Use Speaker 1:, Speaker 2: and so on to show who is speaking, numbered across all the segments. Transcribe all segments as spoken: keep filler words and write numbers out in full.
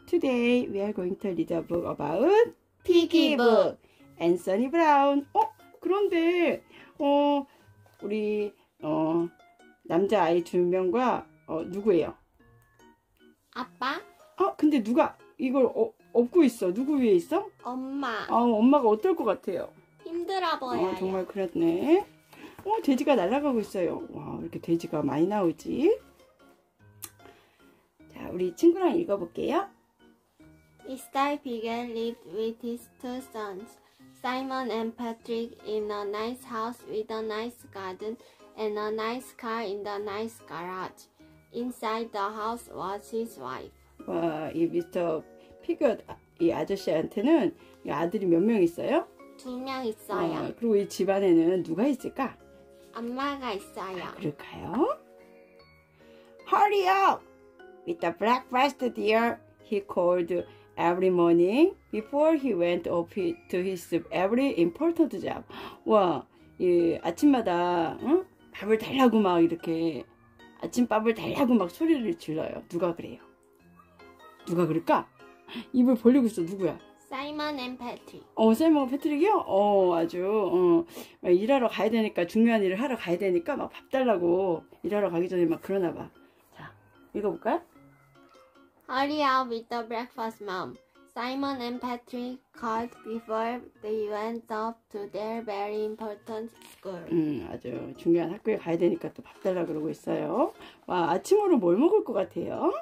Speaker 1: Today we are going to read a book about
Speaker 2: Piggy book.
Speaker 1: and Sunny Brown. 어? 그런데 어 우리 어 남자 아이 두 명과 어 누구예요?
Speaker 2: 아빠,
Speaker 1: 아 근데 누가 이걸 어, 업고 있어? 누구 위에 있어?
Speaker 2: 엄마.
Speaker 1: 아 엄마가 어떨 것 같아요?
Speaker 2: 힘들어 보여요.
Speaker 1: 어, 정말 그렇네. 어 돼지가 날아가고 있어요. 와 이렇게 돼지가 많이 나오지? 자 우리 친구랑 읽어볼게요.
Speaker 2: Mister Piggy lived with his two sons, Simon and Patrick, in a nice house with a nice garden and a nice car in the nice garage. Inside the house was his wife.
Speaker 1: 와 이 미스터 피겨 이 아저씨한테는 이 아들이 몇 명 있어요?
Speaker 2: 두 명 있어요.
Speaker 1: 어, 그리고 이 집안에는 누가 있을까?
Speaker 2: 엄마가 있어요.
Speaker 1: 아, 그럴까요? Hurry up with the breakfast, dear. He called every morning before he went off to his every important job. 와, 이 아침마다 응? 밥을 달라고 막 이렇게 아침밥을 달라고 막 소리를 질러요. 누가 그래요? 누가 그럴까? 입을 벌리고 있어. 누구야?
Speaker 2: Simon and Patrick.
Speaker 1: 어, 사이먼 패트릭이요? 어, 아주, 어, 막 일하러 가야 되니까, 중요한 일을 하러 가야 되니까, 막 밥 달라고, 일하러 가기 전에 막 그러나 봐. 자, 읽어볼까요?
Speaker 2: Hurry up with the breakfast, Mom. Simon and Patrick called before they went off to their very important school.
Speaker 1: 음, 아주 중요한 학교에 가야 되니까 또 밥 달라 그러고 있어요. 와, 아침으로 뭘 먹을 것 같아요?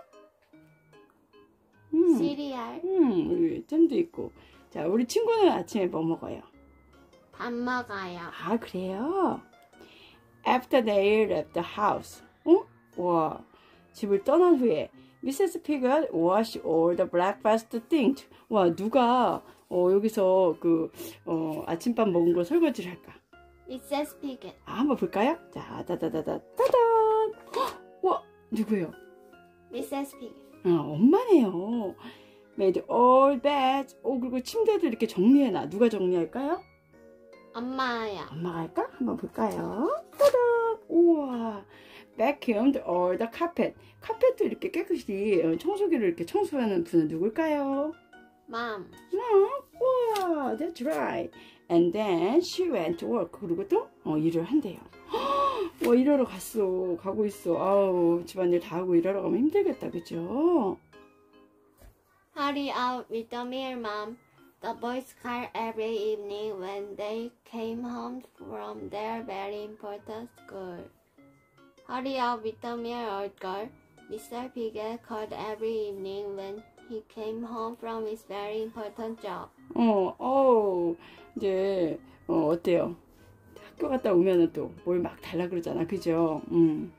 Speaker 1: 음,
Speaker 2: 시리얼.
Speaker 1: 음, 우리 잼도 있고. 자, 우리 친구는 아침에 뭐 먹어요?
Speaker 2: 밥 먹어요.
Speaker 1: 아, 그래요? After they left the house. 어? 와, 집을 떠난 후에 미세스 Piggy washed all the breakfast things. 와, 누가 어, 여기서 그 어, 아침밥 먹은 거 설거지를 할까?
Speaker 2: 미세스 Piggy.
Speaker 1: 아, 한번 볼까요? 자, 따다다다 따단. 헉! 와, 누구예요?
Speaker 2: 미세스 Piggy.
Speaker 1: 아, 엄마네요. Made all beds. 오, 그리고 침대도 이렇게 정리해놔. 누가 정리할까요?
Speaker 2: 엄마요.
Speaker 1: 엄마가 할까? 한번 볼까요? 따단! 우와. Vacuumed all the carpet. 카펫도 이렇게 깨끗이 청소기를 이렇게 청소하는 분은 누굴까요?
Speaker 2: Mom.
Speaker 1: Mom. 우와, that's right. And then she went to work. 그리고 또 어, 일을 한대요. 와, 일하러 갔어. 가고 있어. 아우, 집안일 다 하고 일하러 가면 힘들겠다. 그죠?
Speaker 2: Hurry up with the meal, Mom. The boys called every evening when they came home from their very important school. Hurry up with the meal, old girl. Mister Piggy called every evening when he came home from his very important job.
Speaker 1: 어, 어, 이제 어, 어때요? 학교 갔다 오면은 또 뭘 막 달라 그러잖아. 그죠? 음.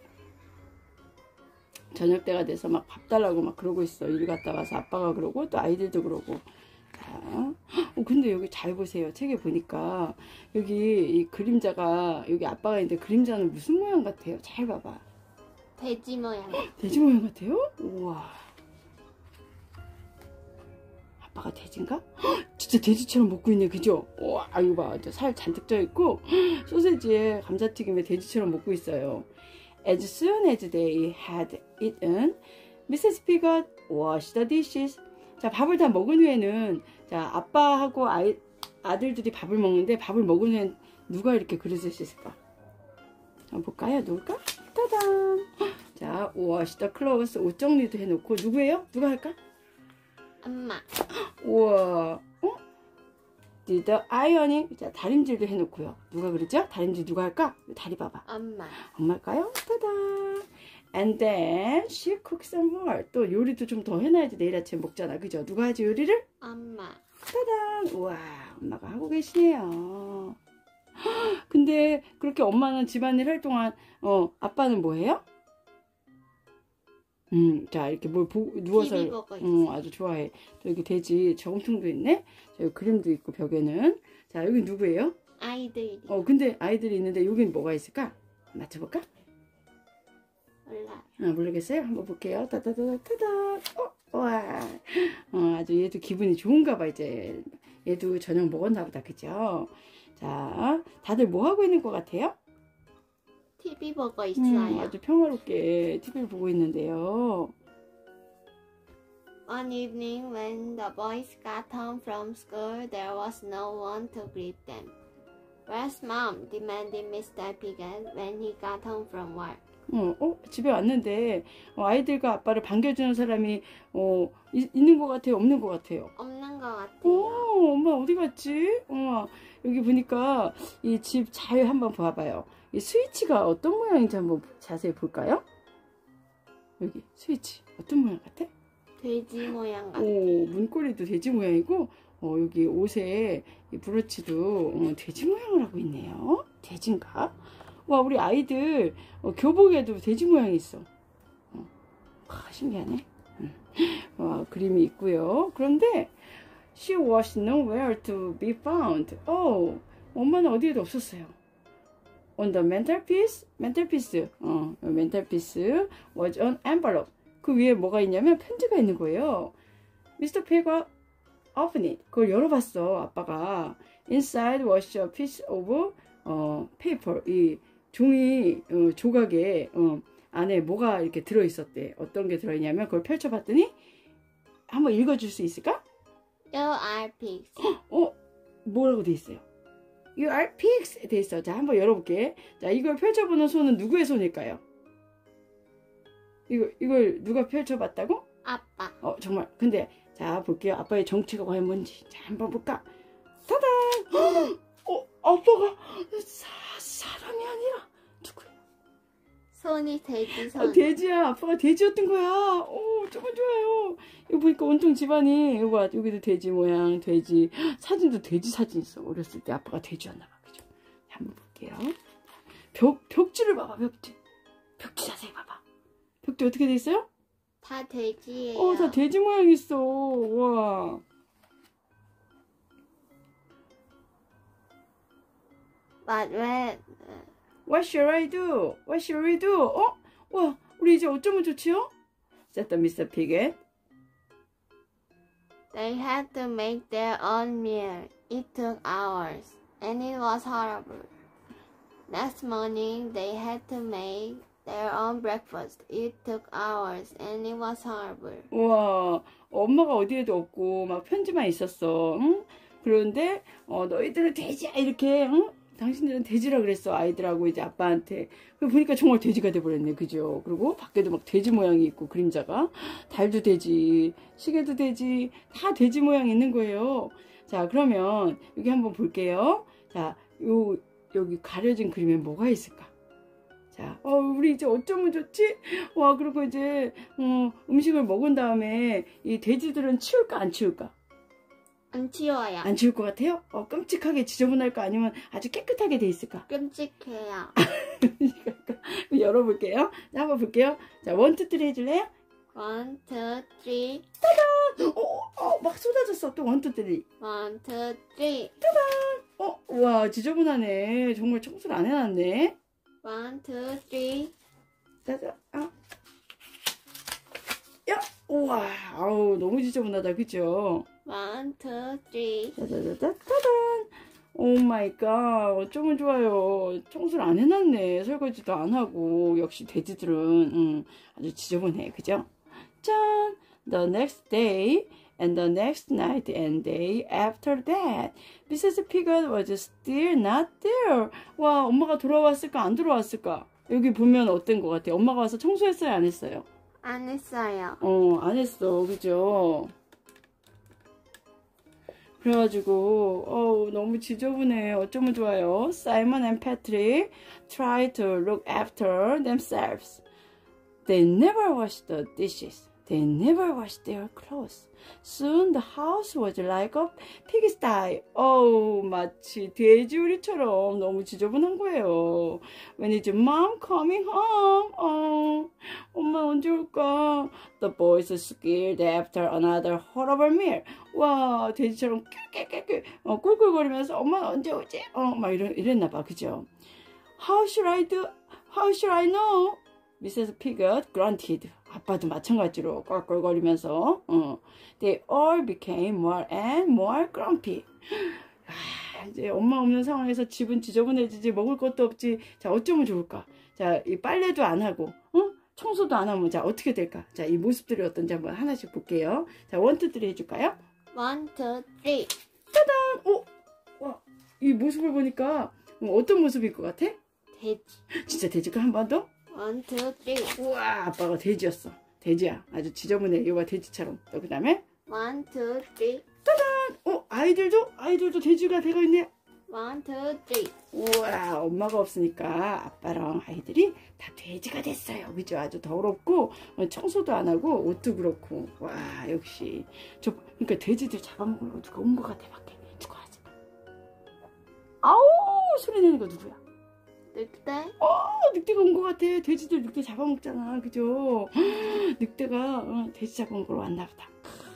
Speaker 1: 저녁 때가 돼서 막 밥 달라고 막 그러고 있어. 일 갔다 와서 아빠가 그러고 또 아이들도 그러고. 자, 어, 근데 여기 잘 보세요. 책에 보니까 여기 이 그림자가 여기 아빠가 있는데 그림자는 무슨 모양 같아요? 잘 봐봐.
Speaker 2: 돼지 모양.
Speaker 1: 돼지 모양 같아요? 우와. 아빠가 돼지인가? 헉, 진짜 돼지처럼 먹고 있네. 그죠? 우와, 이거 봐. 살 잔뜩 쪄있고 소세지에 감자튀김에 돼지처럼 먹고 있어요. As soon as they had eaten, 미세스 Piggy washed the dishes. 자, 밥을 다 먹은 후에는 자, 아빠하고 아이, 아들들이 밥을 먹는데 밥을 먹은 후엔 누가 이렇게 그릇을 씻을까? 한번 볼까요? 누굴까? 따단! 자, wash the clothes. 옷 정리도 해놓고 누구예요? 누가 할까?
Speaker 2: 엄마.
Speaker 1: 우와, 어? did the ironing. 자, 다림질도 해놓고요. 누가 그러죠? 다림질 누가 할까? 다리 봐봐.
Speaker 2: 엄마.
Speaker 1: 엄마일까요? 따단! And then she cooked some more. 또 요리도 좀 더 해놔야지 내일 아침 먹잖아. 그죠? 누가 하지 요리를?
Speaker 2: 엄마.
Speaker 1: 따단! 우와, 엄마가 하고 계시네요. 근데 그렇게 엄마는 집안일 할 동안 어 아빠는 뭐 해요? 음, 자 이렇게 뭘 보, 누워서
Speaker 2: 티비 보고 있어.
Speaker 1: 음, 아주 좋아해. 또 여기 돼지 저금통도 있네. 자, 여기 그림도 있고 벽에는. 자 여기 누구예요?
Speaker 2: 아이들이.
Speaker 1: 어 근데 아이들이 있는데 여기는 뭐가 있을까? 맞춰볼까?
Speaker 2: 몰라.
Speaker 1: 아, 모르겠어요. 한번 볼게요. 따다다다다. 어, 와. 어, 아주 얘도 기분이 좋은가 봐 이제. 얘도 저녁 먹었나 보다. 그죠? 자, 다들 뭐 하고 있는 것 같아요?
Speaker 2: 티비 보고 있어요.
Speaker 1: 음, 아주 평화롭게 티비를 보고 있는데요.
Speaker 2: One evening when the boys got home from school, there was no one to greet them. Where's mom? demanded mister Piglet when he got home from work.
Speaker 1: 어, 어, 집에 왔는데 어, 아이들과 아빠를 반겨주는 사람이 어, 이, 있는 것 같아요? 없는 것 같아요?
Speaker 2: 없는 것
Speaker 1: 어,
Speaker 2: 같아요.
Speaker 1: 엄마 어디 갔지? 어, 여기 보니까 이 집 잘 한번 봐봐요. 이 스위치가 어떤 모양인지 한번 자세히 볼까요? 여기 스위치 어떤 모양 같아?
Speaker 2: 돼지 모양 같아.
Speaker 1: 오, 문고리도 돼지 모양이고 어, 여기 옷에 이 브로치도 어, 돼지 모양을 하고 있네요. 돼지인가? 와, 우리 아이들 어, 교복에도 돼지 모양이 있어. 어, 와, 신기하네. 음. 와, 그림이 있고요. 그런데 she was nowhere to be found. 어, 엄마는 어디에도 없었어요. On the mantelpiece, mantelpiece, 어, mantelpiece was an envelope. 그 위에 뭐가 있냐면 편지가 있는 거예요. 미스터 Pig가 opened it. 그걸 열어봤어, 아빠가. Inside was a piece of 어, paper. 이 종이 어, 조각에 어, 안에 뭐가 이렇게 들어있었대. 어떤 게 들어있냐면 그걸 펼쳐봤더니 한번 읽어줄 수 있을까?
Speaker 2: You are pigs.
Speaker 1: 어? 뭐라고 돼 있어요? You are pigs 돼 있어. 자, 한번 열어볼게. 자, 이걸 펼쳐보는 손은 누구의 손일까요? 이거, 이걸 누가 펼쳐봤다고?
Speaker 2: 아빠.
Speaker 1: 어, 정말. 근데 자, 볼게요. 아빠의 정체가 과연 뭔지. 자, 한번 볼까? 타다! 어, 아빠가 사, 사람이 아니라 누구야?
Speaker 2: 손이 돼지 손.
Speaker 1: 아, 돼지야. 아빠가 돼지였던 거야. 오, 정말 좋아요. 이거 보니까 온통 집안이, 이거 봐. 여기도 돼지 모양, 돼지. 사진도 돼지 사진 있어. 어렸을 때 아빠가 돼지였나 봐. 그죠? 한번 볼게요. 벽, 벽지를 봐봐, 벽지. 벽지 자세히 봐봐. 벽지 어떻게 돼 있어요?
Speaker 2: 다 돼지예요.
Speaker 1: 어, 다 돼지 모양 있어. 와.
Speaker 2: But when
Speaker 1: What shall I do? What shall we do? 어? 와, 우리 이제 어쩌면 좋지요? said 미스터 Piglet.
Speaker 2: they had to make their own meal, it took hours, and it was horrible. Next morning, they had to make their own breakfast. It took hours, and it was horrible.
Speaker 1: 와, 엄마가 어디에도 없고 막 편지만 있었어. 응? 그런데 어, 너희들은 돼지야 이렇게. 응? 당신들은 돼지라 그랬어. 아이들하고 이제 아빠한테. 그리고 보니까 정말 돼지가 돼버렸네. 그죠? 그리고 밖에도 막 돼지 모양이 있고 그림자가. 달도 돼지, 시계도 돼지, 다 돼지 모양이 있는 거예요. 자, 그러면 여기 한번 볼게요. 자, 요 여기 가려진 그림에 뭐가 있을까? 자, 어, 우리 이제 어쩌면 좋지? 와, 그리고 이제 어, 음식을 먹은 다음에 이 돼지들은 치울까 안 치울까?
Speaker 2: 안 치워요.
Speaker 1: 안 치울 것 같아요? 어, 끔찍하게 지저분할까? 아니면 아주 깨끗하게 돼 있을까?
Speaker 2: 끔찍해요.
Speaker 1: 열어볼게요. 자, 한번 볼게요. 자, 원, 투, 쓰리 해줄래요?
Speaker 2: One, two, three.
Speaker 1: 어, 어, 막 쏟아졌어. 또 원, 투, 쓰리.
Speaker 2: One, two, three.
Speaker 1: 어, 와, 지저분하네. 정말 청소를 안 해놨네.
Speaker 2: One, two, three.
Speaker 1: 짜자, 아. 야, 우와, 아우, 너무 지저분하다. 그죠?
Speaker 2: One, two, three.
Speaker 1: 짜자자자, 짜잔. 오 마이 갓, 어쩌면 좋아요. 청소를 안 해놨네. 설거지도 안 하고. 역시 돼지들은 음, 아주 지저분해. 그죠? 짠! The next day and the next night and day after that, 미세스 Piglet was still not there. 와, 엄마가 돌아왔을까 안 돌아왔을까? 여기 보면 어떤 것 같아요? 엄마가 와서 청소했어요 안 했어요?
Speaker 2: 안 했어요.
Speaker 1: 어, 안 했어. 그죠? 그래가지고 어우 너무 지저분해. 어쩌면 좋아요. Simon and Patrick try to look after themselves. They never washed the dishes. They never washed their clothes. Soon the house was like a pigsty. 어우 마치 돼지우리처럼 너무 지저분한 거예요. When is mom coming home? 어, 엄마 언제 올까? The boys scared after another horrible meal. 와, 돼지처럼 깨깨깨깨 어, 꿀꿀거리면서 엄마 언제 오지? 어, 막 이러, 이랬나 봐. 그죠? How should I do? How should I know? 미세스 Piglet grunted. 아빠도 마찬가지로 껄껄거리면서 어. They all became more and more grumpy. 아, 이제 엄마 없는 상황에서 집은 지저분해지지 먹을 것도 없지. 자, 어쩌면 좋을까? 자, 이 빨래도 안 하고 어? 청소도 안 하면 자 어떻게 될까? 자, 이 모습들이 어떤지 한번 하나씩 볼게요. 자, 원, 투, 쓰리 해줄까요?
Speaker 2: One, two, three.
Speaker 1: 어? 와, 이 모습을 보니까 어떤 모습일 것 같아?
Speaker 2: 돼지.
Speaker 1: 진짜 돼지가 한 번 더?
Speaker 2: One, two, three.
Speaker 1: 우와, 아빠가 돼지였어. 돼지야. 아주 지저분해. 이거 봐, 돼지처럼. 또 그 다음에
Speaker 2: One, two, three.
Speaker 1: 어, 아이들도? 아이들도 돼지가 되고 있네.
Speaker 2: One, two, three.
Speaker 1: 우와, 엄마가 없으니까 아빠랑 아이들이 다 돼지가 됐어요. 그죠? 아주 더럽고 청소도 안 하고 옷도 그렇고. 와, 역시 저 그러니까 돼지들 잡아먹으려고 누가 온 것 같아. 밖에 누가 하지? 아우, 소리 내는 거 누구야?
Speaker 2: 늑대.
Speaker 1: 어, 늑대가 온 것 같아. 돼지들 늑대 잡아먹잖아. 그죠? 늑대가 어, 돼지 잡아먹으러 왔나 보다.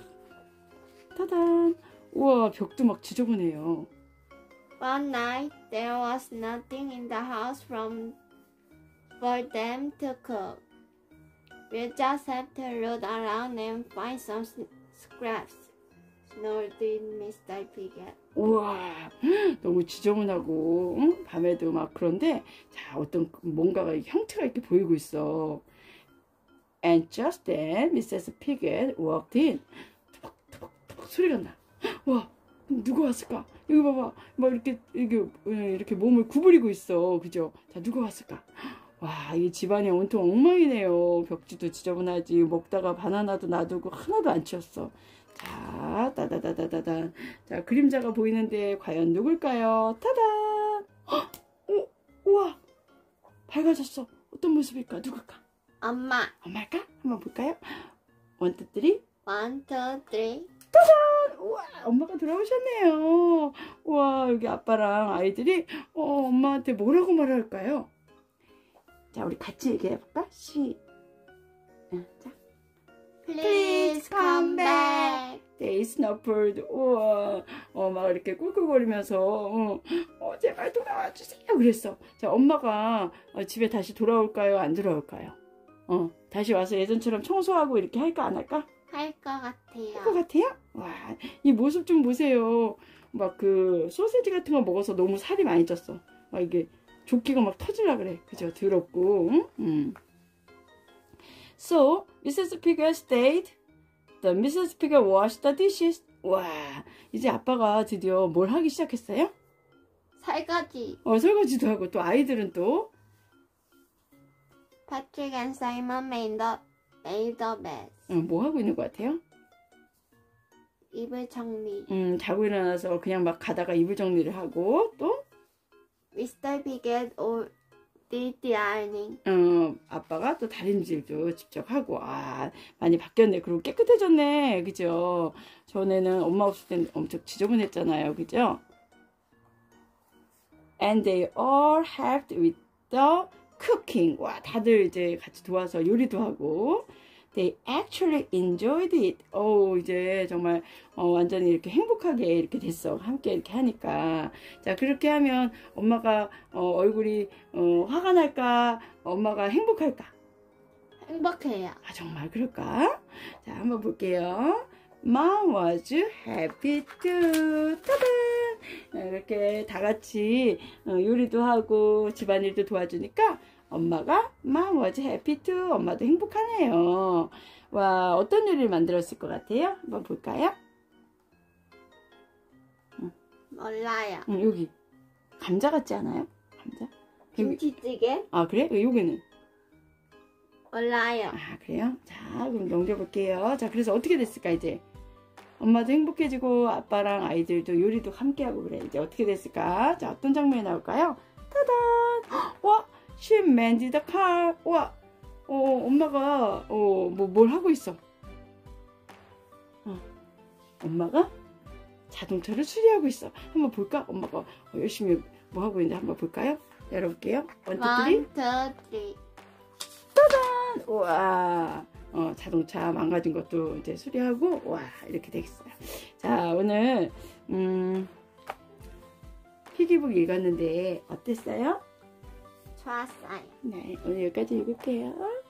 Speaker 1: 타단. 우와, 벽도 막 지저분해요.
Speaker 2: One night there was nothing in the house from for them to cook. We'll just have to look around and find some s- scraps. snorted 미스터 Piglet.
Speaker 1: 우와, 너무 지저분하고 응? 밤에도 막 그런데 자, 어떤 뭔가가 형태가 이렇게 보이고 있어. And just then 미세스 Piglet walked in. 토박토박토박 소리가 나. 와, 누가 왔을까? 여기 봐봐, 막 이렇게 이렇게 이렇게 몸을 구부리고 있어. 그죠? 자, 누가 왔을까? 와, 이 집안이 온통 엉망이네요. 벽지도 지저분하지. 먹다가 바나나도 놔두고 하나도 안 치웠어. 자, 따다다다다단. 자, 그림자가 보이는데 과연 누굴까요? 타단! 헉! 오, 우와! 밝아졌어. 어떤 모습일까? 누굴까?
Speaker 2: 엄마.
Speaker 1: 엄마일까? 한번 볼까요? 원, 투, 쓰리.
Speaker 2: One, two, three.
Speaker 1: 우와, 엄마가 돌아오셨네요. 우와, 여기 아빠랑 아이들이 어, 엄마한테 뭐라고 말할까요? 자, 우리 같이 얘기해볼까? 시. 자.
Speaker 2: Please come back.
Speaker 1: They snuffled. 우와, 어, 막 이렇게 꿀꿀거리면서 어, 어, 제발 돌아와 주세요. 그랬어. 자, 엄마가 어, 집에 다시 돌아올까요? 안 돌아올까요? 어, 다시 와서 예전처럼 청소하고 이렇게 할까 안 할까?
Speaker 2: 할 것 같아요.
Speaker 1: 할 것 같아요? 와, 이 모습 좀 보세요. 막 그 소세지 같은 거 먹어서 너무 살이 많이 쪘어. 막 이게 조끼가 막 터질라 그래. 그죠? 더럽고. 응? 음. So, 미세스 Piglet stayed. The 미세스 Piglet washed the dishes. 와, 이제 아빠가 드디어 뭘 하기 시작했어요?
Speaker 2: 설거지.
Speaker 1: 어, 설거지도 하고 또 아이들은 또
Speaker 2: Patrick and Simon made the, made the bed.
Speaker 1: 어, 뭐 하고 있는 것 같아요?
Speaker 2: 이불 정리.
Speaker 1: 음, 자고 일어나서 그냥 막 가다가 이불 정리를 하고 또
Speaker 2: 미스터 Piglet or did the ironing.
Speaker 1: 어, 아빠가 또 다림질도 직접 하고, 아, 많이 바뀌었네. 그리고 깨끗해졌네. 그죠? 전에는 엄마 없을 땐 엄청 지저분했잖아요. 그죠? And they all helped with the cooking. 와, 다들 이제 같이 도와서 요리도 하고. They actually enjoyed it. 오, 이제 정말 어, 완전히 이렇게 행복하게 이렇게 됐어. 함께 이렇게 하니까. 자, 그렇게 하면 엄마가 어, 얼굴이 어, 화가 날까? 엄마가 행복할까?
Speaker 2: 행복해요.
Speaker 1: 아, 정말 그럴까? 자, 한번 볼게요. Mom was happy too. 따단! 이렇게 다 같이 어, 요리도 하고 집안일도 도와주니까 엄마가 Mom was happy too. 엄마도 행복하네요. 와, 어떤 요리를 만들었을 것 같아요? 한번 볼까요?
Speaker 2: 몰라요.
Speaker 1: 응, 여기 감자 같지 않아요? 감자? 여기.
Speaker 2: 김치찌개?
Speaker 1: 아, 그래? 여기는?
Speaker 2: 몰라요.
Speaker 1: 아, 그래요? 자, 그럼 넘겨볼게요. 자, 그래서 어떻게 됐을까, 이제? 엄마도 행복해지고 아빠랑 아이들도 요리도 함께하고 그래. 이제 어떻게 됐을까? 자, 어떤 장면이 나올까요? 타단! 와! She mended the car. 와! 어, 엄마가 어, 뭐, 뭘 하고 있어? 어, 엄마가 자동차를 수리하고 있어. 한번 볼까? 엄마가 어, 열심히 뭐 하고 있는지 한번 볼까요? 열어볼게요. 원, 투, 쓰리.
Speaker 2: One, two, three.
Speaker 1: 우와, 어, 자동차 망가진 것도 이제 수리하고, 와, 이렇게 되겠어요. 자, 오늘, 음, 피기북 읽었는데, 어땠어요?
Speaker 2: 좋았어요.
Speaker 1: 네, 오늘 여기까지 읽을게요.